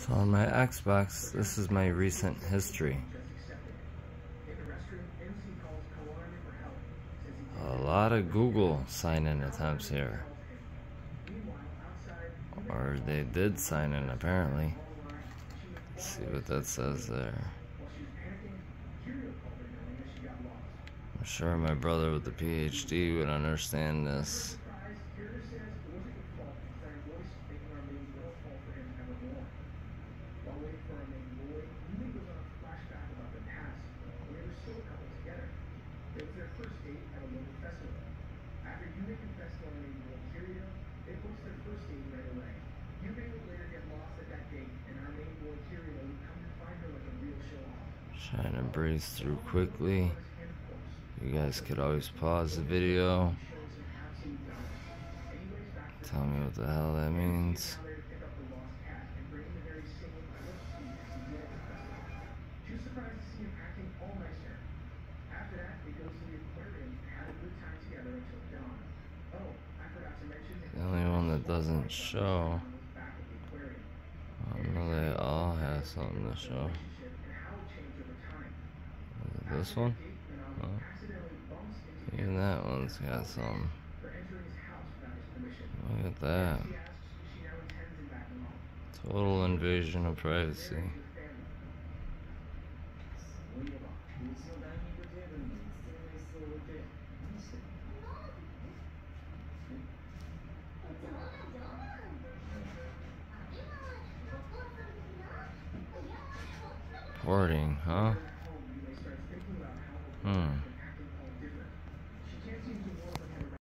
So on my Xbox, this is my recent history. A lot of Google sign-in attempts here. Or they did sign in, apparently. Let's see what that says there. I'm sure my brother with the PhD would understand this. Trying to breeze through quickly. You guys could always pause the video. Tell me what the hell that means. The only one that doesn't show. I know they all have something to show. Is it this one? Oh. Even that one's got some. Look at that. Total invasion of privacy. Porting, huh?